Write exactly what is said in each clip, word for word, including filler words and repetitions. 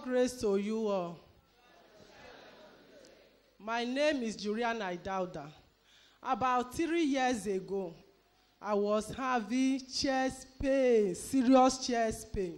grace to you all. My name is Juliana Idauda. About three years ago, I was having chest pain, serious chest pain.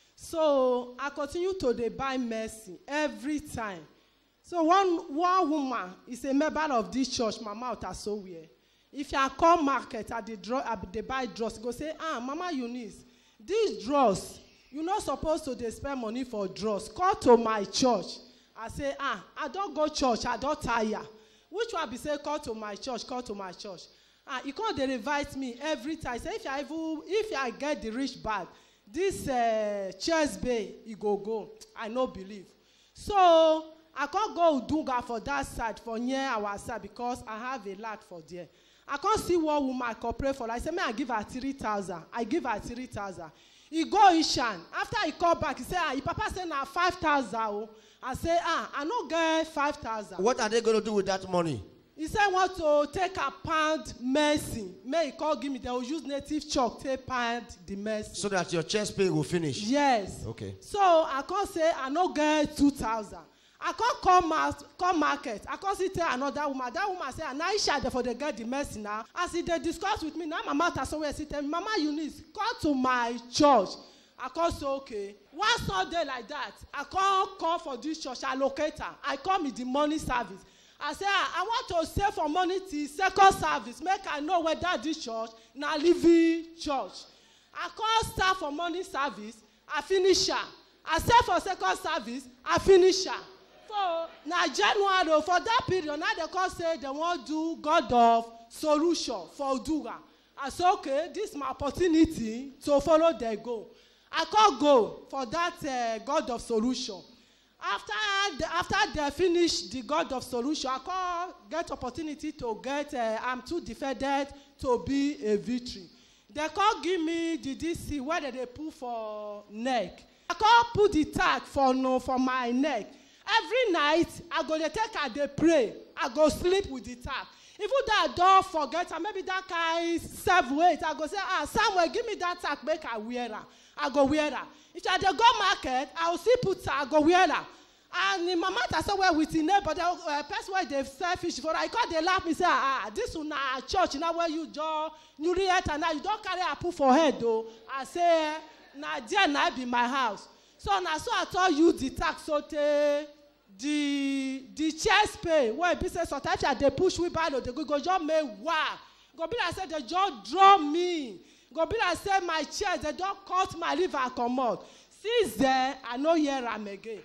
So I continue to dey buy medicine every time. So one, one woman is a member of this church, Mama Otasowie. If I come market at the draw, at the buy drugs, go say, ah, Mama Eunice, these drugs, you're not supposed to dey spend money for drugs. Call to my church. I say, ah, I don't go church, I don't tire. Which one be say, call to my church, call to my church. Ah, you can't dey invite me every time. Say if I even, if I get the rich bag, this uh, chest bay, you go go. I no believe. So I can't go Udunga for that side, for near our side, because I have a lot for there. I can't see what woman I can pray for. I say, may I give her three thousand. I give her three thousand. He go Ishan. After he come back, he say, ah, your papa say now five thousand. I say, ah, I no get five thousand. What are they going to do with that money? He said, want to take a pound medicine. May he call give me, they will use native chalk, take pound the medicine. So that your chest pain will finish? Yes. Okay. So I can't say, I no get two thousand. I can't come out, come market. I can't see tell another woman. That woman say, and I shall for the get the medicine now. As he they discuss with me, now my mother somewhere sit tell me, Mama Eunice, come to my church. I can't say, okay. One Sunday like that, I can't call for this church, I locate her. I come in the morning service. I say, I want to save for money till second service. Make I know whether this church, now living church. I can't start for morning service, I finish her. I save for second service, I finish her. So, now January, for that period, now they can say they want to do God of solution for Udunga. I say, okay, this is my opportunity to follow their goal. I can't go for that uh, God of solution. After the, after they finish the God of solution, I can't get opportunity to get, uh, I'm too defended to be a victory. They can't give me the D C where they put for neck. I can't put the tag for no for my neck. Every night, I go to take and they pray. I go sleep with the tag. Even though I don't forget, and maybe that guy serve weight, I go say, ah, Samuel, give me that tag, make I wear her. I go wear her. If I go market, I will see put her, I go wear her. And in my mother somewhere with the neighbor, the uh, person where they sell fish for, I call they laugh me say, ah, this is not church, now where you do, you react and now you don't carry a put for head though. I say, now dear, now be my house. So now so I told you the tax so the the chest pay where business sometimes they push we by they go go just make wow. Go be like say they just draw me. Go be like say my chest they don't cut my liver come out. Since there I no hear am again.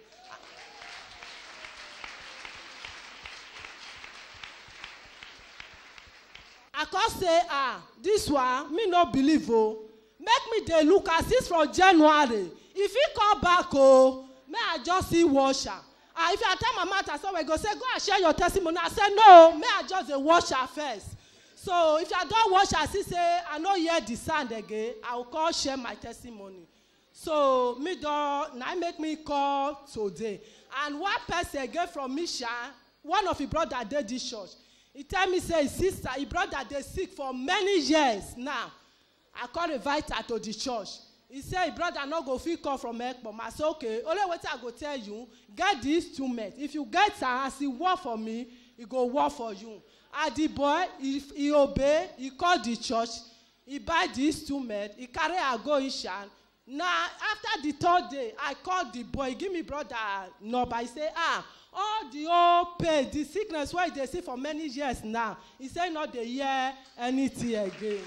I can't say ah this one me no believe oh. Make me they look as this from January. If he come back oh, may I just see washer. Ah, if I tell my mother, so we go say, go and share your testimony. I say, no, may I just uh, wash her first. So if I don't wash her, she say, I know hear the sound again, I will call share my testimony. So me don't, now make me call today. And one person again from Misha, one of his brother did this church. He tell me, say, his sister, his brother, they sick for many years now. I call invite her to the church. He said, brother, no go fit call from Ekpom. I said, okay, only what I go tell you, get the instrument. If you get her, as he work for me, he go work for you. And the boy, if he obey, he call the church, he buy the instrument, he carry her go Ishan. Now, after the third day, I called the boy, give me brother number. He say, ah, all the old pain, the sickness where they see for many years now, he say not they hear anything again.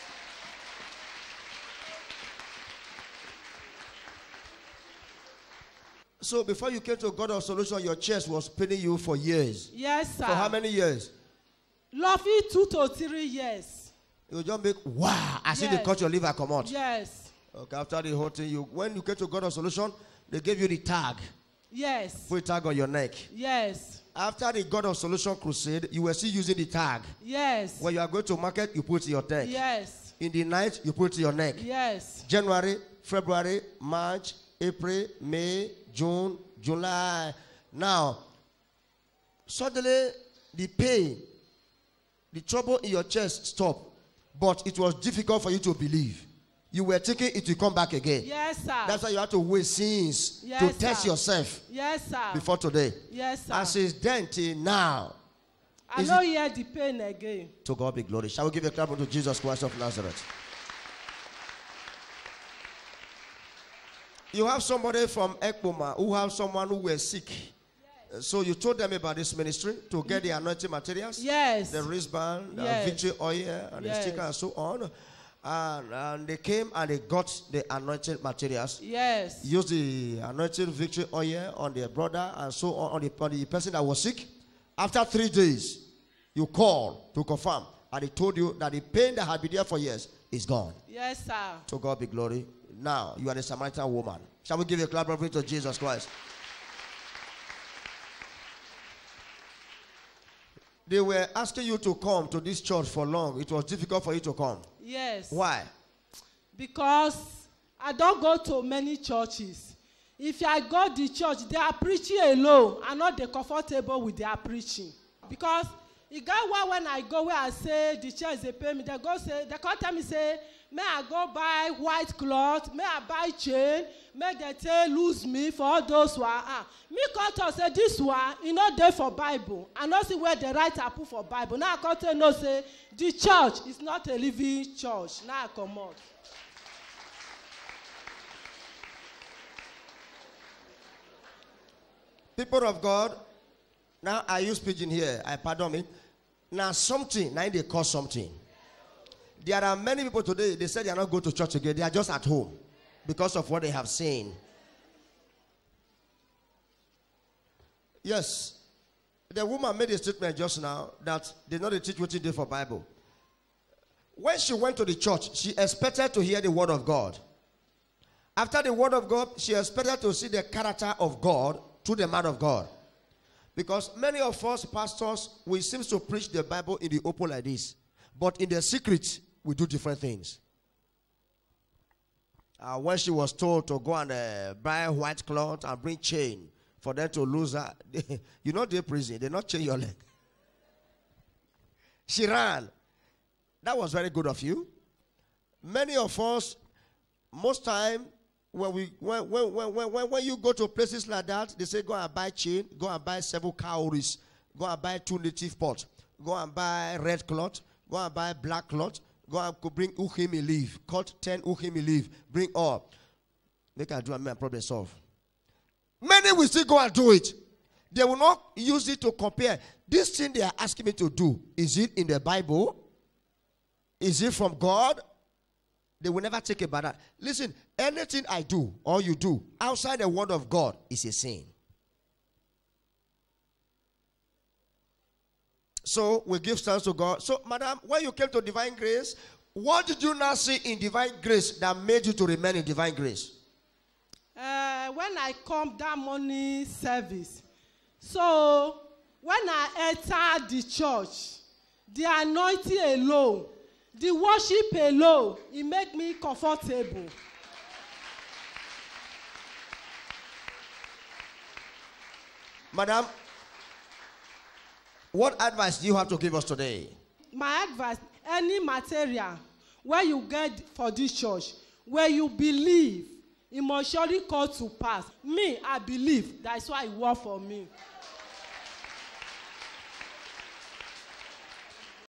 So before you came to God of Solution, your chest was paining you for years. Yes, sir. For how many years? Lovely two to three years. You just make wow. I see yes. they cut your liver come out. Yes. Okay, after the whole thing, you when you came to God of Solution, they gave you the tag. Yes. Put a tag on your neck. Yes. After the God of Solution crusade, you were still using the tag. Yes. When you are going to market, you put your neck. Yes. In the night, you put your neck. Yes. January, February, March, April, May, June, July. Now, suddenly the pain, the trouble in your chest stopped, but it was difficult for you to believe. You were thinking it will come back again. Yes, sir. That's why you have to wait since Yes, to test sir. yourself Yes, sir. before today. Yes, sir. And since then till now, I is don't hear the pain again. to God be glory. Shall we give a clap to Jesus Christ of Nazareth? You have somebody from Ekpoma who have someone who were sick. Yes. So you told them about this ministry to get the anointing materials. Yes. The wristband, Yes. the victory oil, and Yes. the sticker and so on. And, and they came and they got the anointing materials. Yes. Used the anointing victory oil on their brother and so on, on the, on the person that was sick. After three days, you called to confirm. And they told you that the pain that had been there for years is gone. Yes, sir. To God be glory. Now, you are the Samaritan woman. Shall we give a clap of praise to Jesus Christ? They were asking you to come to this church for long. It was difficult for you to come. Yes. Why? Because I don't go to many churches. If I go to the church, they are preaching alone. I'm not they comfortable with their preaching. Because it got one when I go where I say the church they pay me, they go say they come tell me say, may I go buy white cloth, may I buy chain, may they tell lose me for all those who are ah. Me come to say this one, you know there for Bible. I know see where the writer put for Bible. Now I come to know say the church is not a living church. Now I come out. People of God, now I use pidgin here. I pardon me. Now something, now they call something. There are many people today, they say they are not going to church again. They are just at home because of what they have seen. Yes. The woman made a statement just now that they know they teach what they do for Bible. When she went to the church, she expected to hear the word of God. After the word of God, she expected to see the character of God through the man of God. Because many of us pastors, we seem to preach the Bible in the open like this. But in the secret, we do different things. Uh, when she was told to go and uh, buy white cloth and bring chain for them to lose her, they, you know they're prison, they not chain your leg. She ran. That was very good of you. Many of us, most time, when we when when when when when you go to places like that, they say go and buy chain, go and buy several cowries, go and buy two native pots, go and buy red cloth, go and buy black cloth, go and bring uhimi leaf, cut ten uhimi leaf, bring all. Make I do and my problem solve. Many will still go and do it. They will not use it to compare. This thing they are asking me to do, is it in the Bible? Is it from God? They will never take about that. Listen, anything I do or you do outside the word of God is a sin. So we give thanks to God. So, madam, when you came to divine grace, what did you now see in divine grace that made you to remain in divine grace? Uh, when I come that morning service, so when I enter the church, the anointing alone, the worship alone, it make me comfortable. Madam, what advice do you have to give us today? My advice, any material where you get for this church, where you believe, it must surely come to pass. Me, I believe. That's why it work for me.